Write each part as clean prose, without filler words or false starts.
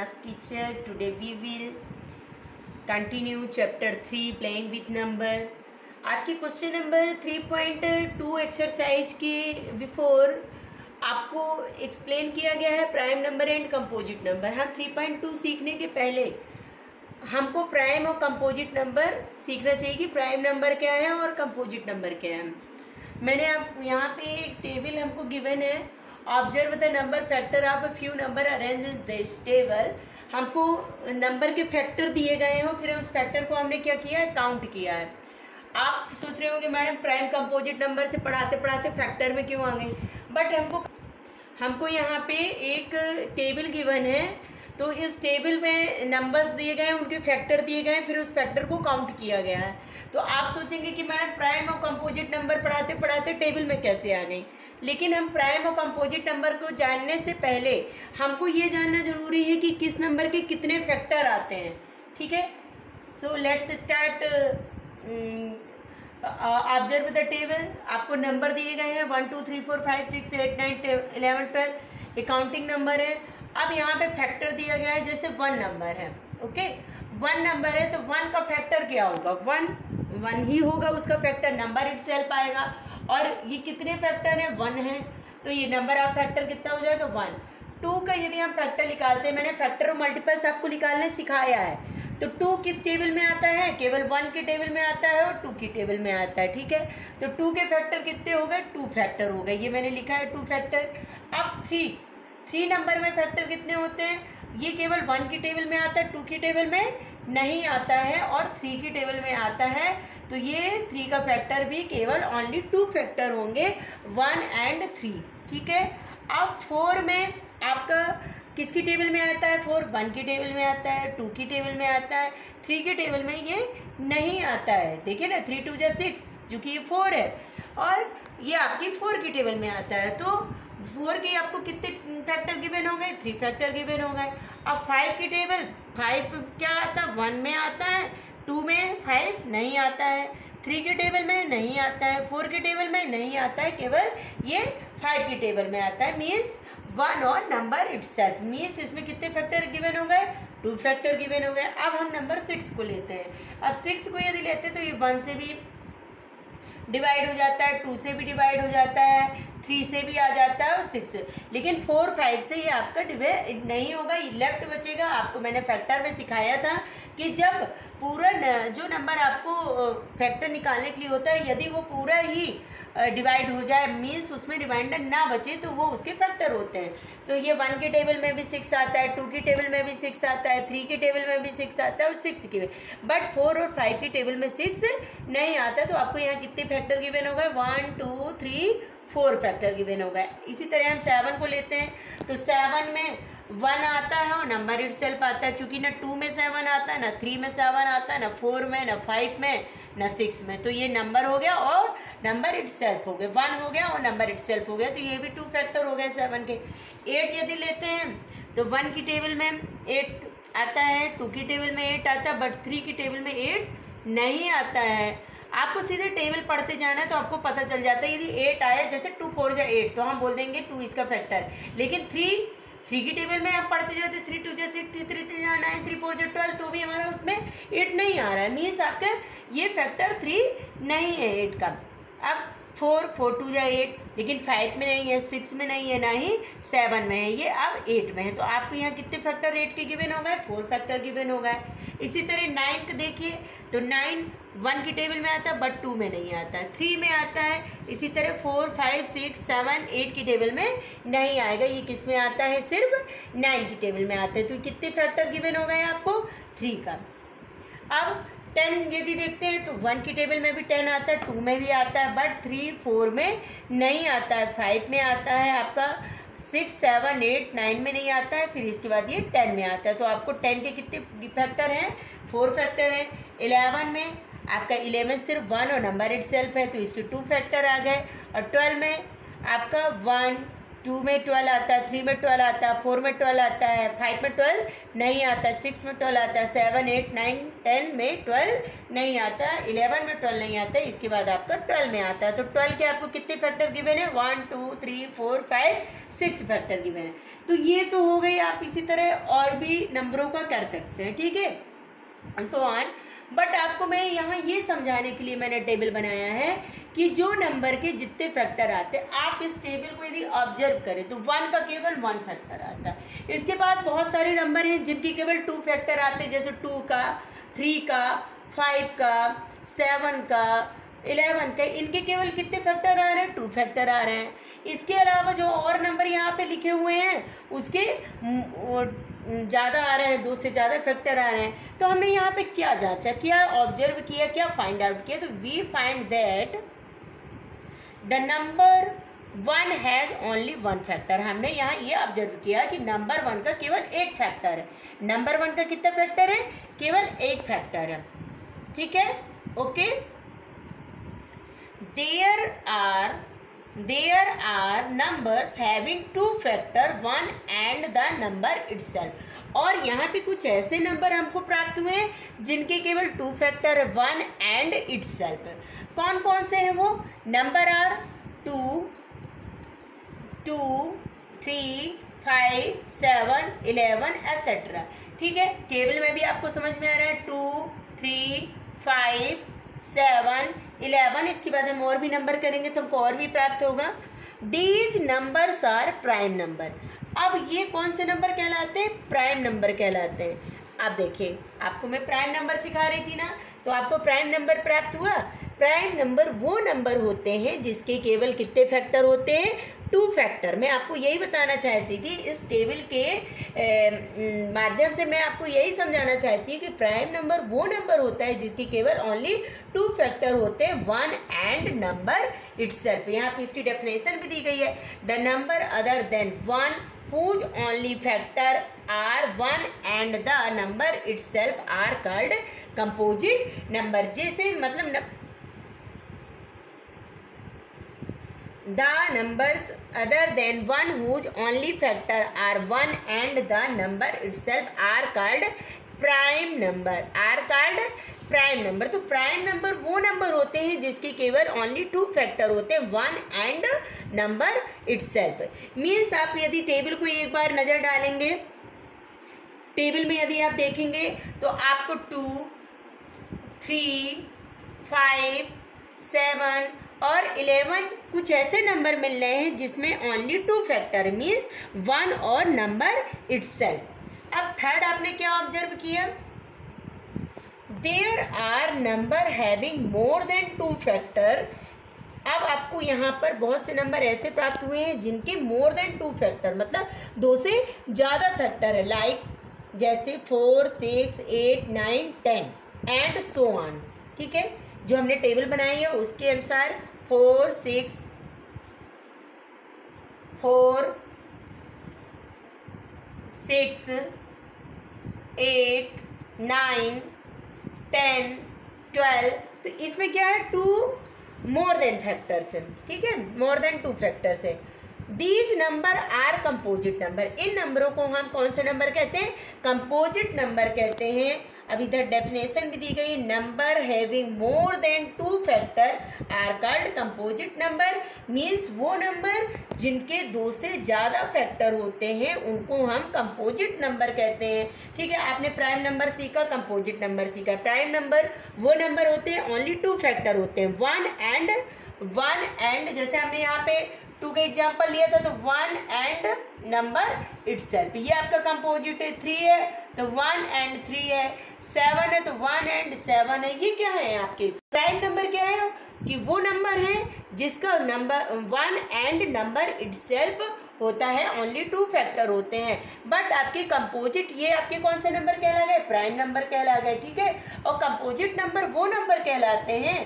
class teacher. Today we will continue chapter 3 playing with number. आपकी question number 3.2 exercise के before आपको explain किया गया है prime number and composite number. हम 3.2 सीखने के पहले हमको प्राइम और कंपोजिट नंबर सीखना चाहिए कि प्राइम नंबर क्या है और कंपोजिट नंबर क्या है। मैंने आप यहाँ पे एक टेबल हमको गिवन है, observe the number factor of a few number arrange is this table. हमको नंबर के फैक्टर दिए गए हो, फिर उस फैक्टर को हमने क्या किया है, काउंट किया है। आप सोच रहे होंगे मैडम प्राइम कंपोजिट नंबर से पढ़ाते पढ़ाते फैक्टर में क्यों आ गई, बट हमको यहाँ पे एक टेबल गिवन है, तो इस टेबल में नंबर्स दिए गए हैं, उनके फैक्टर दिए गए हैं, फिर उस फैक्टर को काउंट किया गया है। तो आप सोचेंगे कि मैडम प्राइम और कंपोजिट नंबर पढ़ाते पढ़ाते टेबल में कैसे आ गई, लेकिन हम प्राइम और कंपोजिट नंबर को जानने से पहले हमको ये जानना ज़रूरी है कि किस नंबर के कितने फैक्टर आते हैं। ठीक है, so let's start. Observe the table. आपको नंबर दिए गए हैं 1 2 3 4 5 6 8 9 11 12, ये काउंटिंग नंबर है। अब यहाँ पे फैक्टर दिया गया है, जैसे 1 नंबर है, ओके 1 नंबर है, तो 1 का फैक्टर क्या होगा, 1 ही होगा उसका फैक्टर, नंबर इटसेल्फ आएगा। और ये कितने फैक्टर हैं, 1 है, तो ये नंबर ऑफ फैक्टर कितना हो जाएगा, 1। 2 का यदि हम फैक्टर निकालते हैं, मैंने फैक्टर और मल्टीपल्स आपको निकालने सिखाया है, तो 2 किस टेबल में आता है, केवल 1 के टेबल में आता है और 2 की टेबल में आता है। ठीक है, तो 2 के फैक्टर कितने हो गए, 2 फैक्टर हो गए, ये मैंने लिखा है 2 फैक्टर। अब 3 नंबर में फैक्टर कितने होते हैं, ये केवल 1 की टेबल में आता है, 2 की टेबल में नहीं आता है और 3 की टेबल में आता है, तो ये 3 का फैक्टर भी केवल ओनली 2 फैक्टर होंगे, 1 एंड 3। ठीक है, अब 4 में आपका किसकी टेबल में आता है, 4 1 की टेबल में आता है, 2 की टेबल में आता है, 3 की टेबल में ये नहीं आता है। देखिए ना, 3 2 जा 6, जो कि ये 4 है, और ये आपकी 4 की टेबल में आता है, तो 4 की आपको कितने फैक्टर गिवन हो गए, 3 फैक्टर गिवन हो गए। अब 5 की टेबल, 5 क्या आता है, 1 में आता है, 2 में 5 नहीं आता है, 3 की टेबल में नहीं आता है, 4 की टेबल में नहीं आता है, केवल ये 5 की टेबल में आता है, मीन्स 1 और नंबर इटसेल्फ, मीन्स इसमें कितने फैक्टर गिवन हो गए, 2 फैक्टर गिवन हो गए। अब हम नंबर 6 को लेते हैं। अब 6 को यदि लेते हैं तो ये 1 से भी डिवाइड हो जाता है, 2 से भी डिवाइड हो जाता है, 3 से भी आ जाता है और 6, लेकिन 4 5 से ये आपका डिवाइड नहीं होगा, ये लेफ्ट बचेगा। आपको मैंने फैक्टर में सिखाया था कि जब पूरा जो नंबर आपको फैक्टर निकालने के लिए होता है, यदि वो पूरा ही डिवाइड हो जाए, मीन्स उसमें रिमाइंडर ना बचे, तो वो उसके फैक्टर होते हैं। तो ये 1 के टेबल में भी 6 आता है, 2 की टेबल में भी 6 आता है, 3 के टेबल में भी 6 आता है और 6 की, बट 4 और 5 की टेबल में 6 नहीं आता। तो आपको यहाँ कितने फैक्टर गिवन हो गए, 1 2 3 4 फैक्टर गिवन हो गए। इसी तरह हम 7 को लेते हैं, तो 7 में 1 आता है और नंबर इटसेल्फ आता है, क्योंकि ना 2 में 7 आता है, ना 3 में 7 आता है, ना 4 में, ना 5 में, ना 6 में, तो ये नंबर हो गया और नंबर इटसेल्फ हो गए, 1 हो गया और नंबर इटसेल्फ हो गया, तो ये भी 2 फैक्टर हो गए 7 के। 8 यदि लेते हैं तो 1 की टेबल में 8 आता है, 2 की टेबल में 8 आता है, बट 3 की टेबल में 8 नहीं आता है। आपको सीधे टेबल पढ़ते जाना है तो आपको पता चल जाता है, यदि 8 आया, जैसे 2 4 जा 8, तो हम बोल देंगे 2 इसका फैक्टर, लेकिन 3 की टेबल में हम पढ़ते जाते 3 2 जा 6 3 3 जा 9 3 4 जा 12, तो भी हमारा उसमें 8 नहीं आ रहा है, मीन्स आपका ये फैक्टर 3 नहीं है 8 का। अब 4 4 2 जा 8, लेकिन 5 में नहीं है, 6 में नहीं है, ना ही 7 में है, ये अब 8 में है, तो आपको यहाँ कितने फैक्टर 8 के गिवन हो गए, 4 फैक्टर गिवन हो गए। इसी तरह 9 को देखिए, तो 9 1 की टेबल में आता है, बट 2 में नहीं आता है, 3 में आता है। इसी तरह 4 5 6 7 8 की टेबल में नहीं आएगा, ये किस में आता है, सिर्फ 9 की टेबल में आता है। तो कितने फैक्टर गिवन हो गए आपको, 3 का। अब 10 यदि देखते हैं तो 1 की टेबल में भी 10 आता है, 2 में भी आता है, बट 3 4 में नहीं आता है, 5 में आता है आपका, 6 7 8 9 में नहीं आता है, फिर इसके बाद ये 10 में आता है। तो आपको 10 के कितने फैक्टर हैं, 4 फैक्टर हैं। 11 में आपका 11 सिर्फ 1 और नंबर इटसेल्फ है, तो इसके 2 फैक्टर आ गए। और 12 में आपका 1 2 में 12 आता है, 3 में 12 आता है, 4 में 12 आता है, 5 में 12 नहीं आता, 6 में 12 आता है, 7, 8, 9, 10 में 12 नहीं आता, 11 में 12 नहीं आता, इसके बाद आपका 12 में आता है। तो 12 के आपको कितने फैक्टर गिवन है? 1 2 3 4 5 6 फैक्टर गिवन है। तो ये तो हो गई। आप इसी तरह और भी नंबरों का कर सकते हैं, ठीक है, सो ऑन। बट आपको मैं यहाँ ये समझाने के लिए मैंने टेबल बनाया है कि जो नंबर के जितने फैक्टर आते हैं, आप इस टेबल को यदि ऑब्जर्व करें तो 1 का केवल 1 फैक्टर आता है। इसके बाद बहुत सारे नंबर हैं जिनके केवल 2 फैक्टर आते हैं, जैसे 2 का, 3 का, 5 का, 7 का, 11 का। इनके केवल कितने फैक्टर आ रहे हैं? 2 फैक्टर आ रहे हैं। इसके अलावा जो और नंबर यहाँ पे लिखे हुए हैं उसके ज़्यादा आ रहे हैं, 2 से ज़्यादा फैक्टर आ रहे हैं। तो हमने यहाँ पे क्या जांचा, क्या ऑब्जर्व किया, क्या फाइंड आउट किया? तो we find that the number 1 has only 1 factor. हमने यहाँ ये ऑब्जर्व किया कि नंबर 1 का केवल एक फैक्टर है। नंबर 1 का कितना फैक्टर है? केवल एक फैक्टर है, ठीक है, okay. There are numbers having 2 factor 1 and the number itself। और यहाँ पे कुछ ऐसे नंबर हमको प्राप्त हुए हैं जिनके केवल 2 फैक्टर है, 1 and itself। कौन कौन से हैं वो नंबर? आर 2 2 3 5 7 11 एसेट्रा, ठीक है। टेबल में भी आपको समझ में आ रहा है 2 3 5 7 11। इसके बाद हम और भी नंबर करेंगे तो हमको और भी प्राप्त होगा। These numbers are prime number. अब ये कौन से नंबर कहलाते हैं? प्राइम नंबर कहलाते हैं। आप देखिए, आपको मैं प्राइम नंबर सिखा रही थी ना, तो आपको प्राइम नंबर प्राप्त हुआ। प्राइम नंबर वो नंबर होते हैं जिसके केवल कितने फैक्टर होते हैं? 2 फैक्टर। मैं आपको यही बताना चाहती थी, इस टेबल के माध्यम से मैं आपको यही समझाना चाहती हूँ कि प्राइम नंबर वो नंबर होता है जिसकी केवल ओनली 2 फैक्टर होते हैं, 1 एंड नंबर इटसेल्फ। यहाँ पे इसकी डेफिनेशन भी दी गई है, the number other than 1 whose only factor are 1 and the number itself are called composite number। जैसे मतलब the numbers other than 1 whose only factor are 1 and the number itself are called prime number, are called prime number. तो prime number वो number होते हैं जिसके केवल only 2 factor होते हैं, 1 एंड नंबर इटसेल्फ। मीन्स आप यदि टेबल को एक बार नज़र डालेंगे, टेबल में यदि आप देखेंगे तो आपको 2 3 5 7 और 11 कुछ ऐसे नंबर मिल रहे हैं जिसमें ओनली 2 फैक्टर मीन्स 1 और नंबर इटसेल्फ। अब थर्ड आपने क्या ऑब्जर्व किया? There are number having more than 2 factor. अब आपको यहाँ पर बहुत से नंबर ऐसे प्राप्त हुए हैं जिनके मोर देन 2 फैक्टर मतलब 2 से ज़्यादा फैक्टर है, लाइक जैसे 4 6 8 9 10 एंड सो ऑन, ठीक है। जो हमने टेबल बनाई है उसके अनुसार 4 6 8 9 10 12। तो इसमें क्या है? 2 मोर देन फैक्टर्स है, ठीक है, मोर देन 2 फैक्टर्स है। These number are composite number. इन नंबरों को हम कौन से नंबर कहते हैं? कंपोजिट नंबर कहते हैं। अब इधर डेफिनेशन भी दी गई, number having more than 2 factor are called composite number. Means वो नंबर जिनके 2 से ज़्यादा फैक्टर होते हैं उनको हम कंपोजिट नंबर कहते हैं, ठीक है। आपने प्राइम नंबर सीखा, कंपोजिट नंबर सीखा। प्राइम नंबर वो नंबर होते हैं ओनली 2 फैक्टर होते हैं, 1 एंड जैसे हमने यहाँ पे 2 का एग्जाम्पल लिया था तो 1 एंड नंबर इटसेल्फ, ये आपका कंपोजिट है। 3 है तो 1 एंड 3 है, 7 है तो 1 एंड 7 है। ये क्या है आपके? प्राइम नंबर क्या है? कि वो नंबर है जिसका नंबर 1 एंड नंबर इटसेल्फ होता है, ओनली 2 फैक्टर होते हैं। बट आपके कंपोजिट ये आपके कौन से नंबर कहला गए? प्राइम नंबर कहला गए, ठीक है। और कंपोजिट नंबर वो नंबर कहलाते हैं,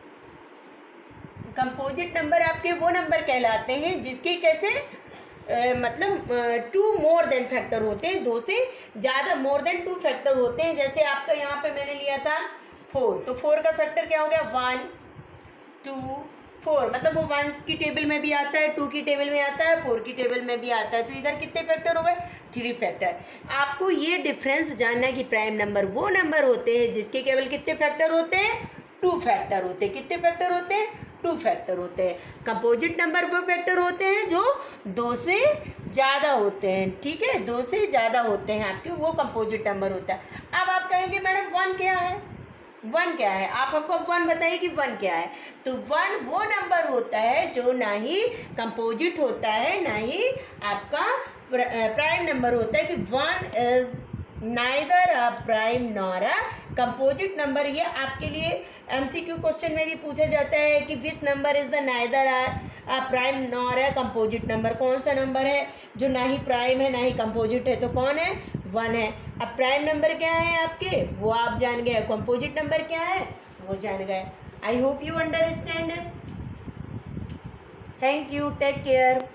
कंपोजिट नंबर आपके वो नंबर कहलाते हैं जिसके कैसे मतलब 2 मोर देन फैक्टर होते हैं, 2 से ज़्यादा मोर देन 2 फैक्टर होते हैं। जैसे आपका यहाँ पे मैंने लिया था 4, तो 4 का फैक्टर क्या हो गया? 1 2 4, मतलब वो 1 की टेबल में भी आता है, 2 की टेबल में आता है, 4 की टेबल में भी आता है। तो इधर कितने फैक्टर हो गए? 3 फैक्टर। आपको ये डिफरेंस जानना है कि प्राइम नंबर वो नंबर होते हैं जिसके केवल कितने फैक्टर होते हैं? 2 फैक्टर होते हैं। कितने फैक्टर होते हैं? 2 फैक्टर होते हैं। कंपोजिट नंबर वो फैक्टर होते हैं जो 2 से ज़्यादा होते हैं, ठीक है, 2 से ज़्यादा होते हैं आपके, वो कंपोजिट नंबर होता है। अब आप कहेंगे मैडम 1 क्या है? 1 क्या है? आप हमको 1 बताइए कि 1 क्या है। तो 1 वो नंबर होता है जो ना ही कंपोजिट होता है ना ही आपका प्राइम नंबर होता है, कि 1 is neither a prime nor a composite number. ये आपके लिए MCQ क्वेश्चन में भी पूछा जाता है कि which number is the neither a prime nor a composite number. कौन सा नंबर है जो ना ही प्राइम है ना ही कंपोजिट है? तो कौन है? 1 है। अब प्राइम नंबर क्या है आपके, वो आप जान गए, कंपोजिट नंबर क्या है वो जान गए। I hope you understand. Thank you, take care.